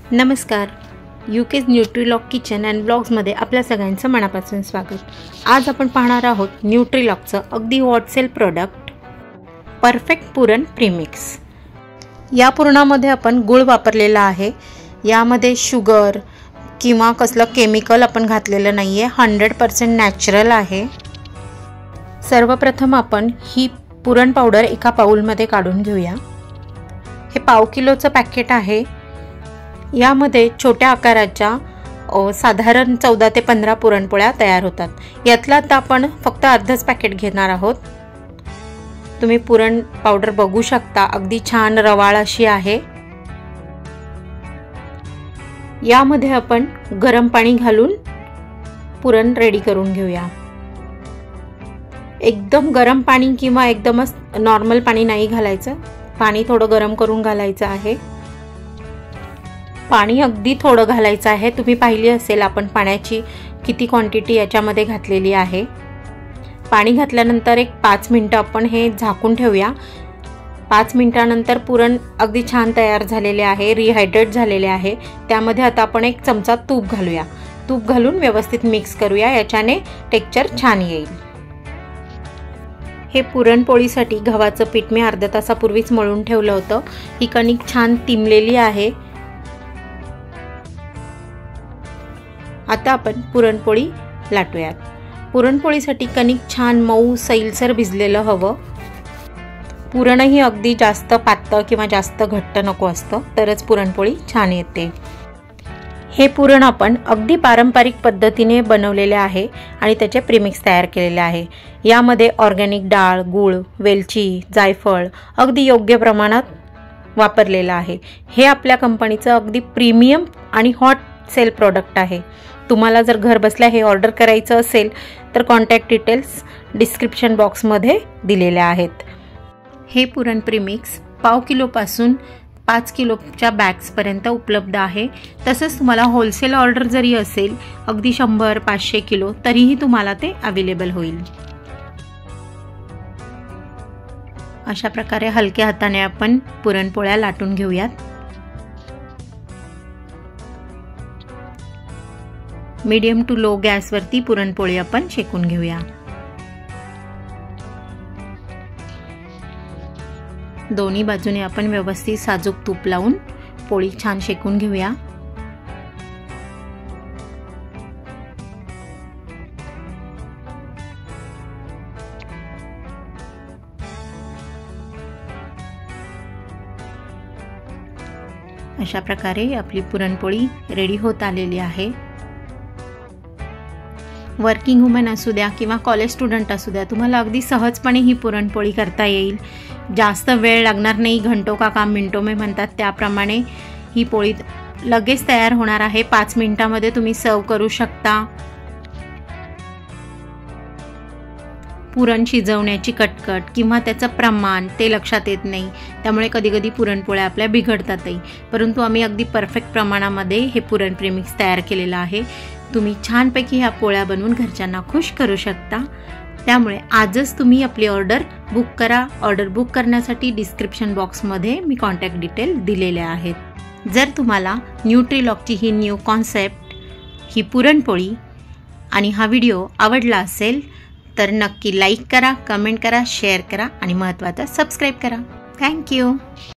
नमस्कार, यूकेज Nutrilock kitchen and ब्लॉग्समध्ये आपल्या सगळ्यांचं मनापासून स्वागत। आज आपण पाहणार आहोत न्यूट्रीलॉकचं अगदी hot sale product perfect puran premix. या पुरणामध्ये आपण गूळ वापरलेला आहे। यामध्ये शुगर किंवा कसलं केमिकल आपण घातलेलं नाहीये, 100% नॅचरल आहे। सर्वप्रथम आपण ही पुरण पावडर एका बाउलमध्ये काढून घेऊया। हे पाव किलोचं पॅकेट आहे। यामध्ये छोट्या आकाराच्या साधारण 14 ते 15 पुरणपोळ्या तयार होतात। यातला आता आपण फक्त अर्धच पॅकेट घेणार आहोत। तुम्ही पुरण पावडर बघू शकता, अगदी छान रवाळ अशी आहे। यामध्ये आपण गरम पाणी घालून पुरण रेडी करून घेऊया। एकदम गरम पाणी किंवा एकदमच नॉर्मल पाणी नाही घालायचं, पाणी थोडं गरम करून घालायचं आहे। पाणी अगदी थोडं घालायचं आहे। तुम्ही पाहिली असेल आपण पाण्याची किती क्वांटिटी याच्यामध्ये घातलेली आहे। पाणी घातल्यानंतर एक 5 मिनिटं आपण हे झाकून ठेवूया। 5 मिनिटानंतर पुरण अगदी छान तयार झालेले आहे, रिहायड्रेट झालेले आहे। त्यामध्ये आता आपण 1 चमचा तूप घालूया। तूप घालून व्यवस्थित मिक्स करूया, याच्याने टेक्स्चर छान येईल। हे पुरणपोळीसाठी गव्हाचं पीठ मी अर्ध्या तासापूर्वीच मळून ठेवलं होतं। ही कणिक छान तिमलेली आहे। आता आपण पुरणपोळी लाटूयात। पुरणपोळीसाठी कणिक छान मऊ सैलसर भिजलेलं हवं। पुरणही अगदी जास्त पातळ किंवा जास्त घट्ट नको असतं, तरच पुरणपोळी छान येते। हे पुरण आपण अगदी पारंपरिक पद्धतीने बनवलेले आहे आणि त्याचे प्रीमिक्स तयार केलेले आहे। यामध्ये ऑर्गॅनिक डाळ, गूळ, वेलची, जायफळ अगदी योग्य प्रमाणात वापरलेलं आहे। हे आपल्या कंपनीचं अगदी प्रीमियम आणि हॉट सेल प्रोडक्ट आहे। तुम्हाला जर घर बसल्या हे ऑर्डर करायचं असेल तर कॉन्टॅक्ट डिटेल्स डिस्क्रिप्शन बॉक्समध्ये दिलेले आहेत। हे पुरण प्रीमिक्स पाव किलोपासून 5 किलोच्या बॅग्सपर्यंत उपलब्ध आहे। तसंच तुम्हाला होलसेल ऑर्डर जरी असेल अगदी 100-500 किलो तरीही तुम्हाला ते अवेलेबल होईल। अशा प्रकारे हलक्या हाताने आपण पुरणपोळ्या लाटून घेऊयात। मीडियम टू लो गॅसवरती पुरणपोळी आपण शेकून घेऊया। दोन्ही बाजूने आपण व्यवस्थित साजूक तूप लावून पोळी छान शेकून घेऊया। अशा प्रकारे आपली पुरणपोळी रेडी होत आलेली आहे। वर्किंग वुमन असू द्या किंवा कॉलेज स्टुडंट असू द्या, तुम्हाला अगदी सहजपणे ही पुरणपोळी करता येईल। जास्त वेळ लागणार नाही, घंटों का काम मिनटों में म्हणतात त्याप्रमाणे ही पोळी लगेच तयार होणार आहे। 5 मिनिटांमध्ये तुम्ही सर्व करू शकता। पुरण शिजवण्याची कटकट किंवा त्याचं प्रमाण ते लक्षात येत नाही, त्यामुळे कधी-कधी पुरणपोळ्या आपल्या बिघडतातही। परंतु आम्ही अगदी परफेक्ट प्रमाणामध्ये हे पुरण प्रीमिक्स तयार केलेलं आहे। तुम्ही छानपैकी ह्या पोळ्या बनवून घरच्यांना खुश करू शकता। त्यामुळे आजच तुम्ही आपली ऑर्डर बुक करा। ऑर्डर बुक करण्यासाठी डिस्क्रिप्शन बॉक्समध्ये मी कॉन्टॅक्ट डिटेल दिलेले आहेत। जर तुम्हाला न्यूट्रीलॉकची ही न्यू कॉन्सेप्ट, ही पुरणपोळी आणि हा व्हिडिओ आवडला असेल तर नक्की लाईक करा, कमेंट करा, शेअर करा आणि महत्त्वाचं सबस्क्राईब करा। थँक्यू।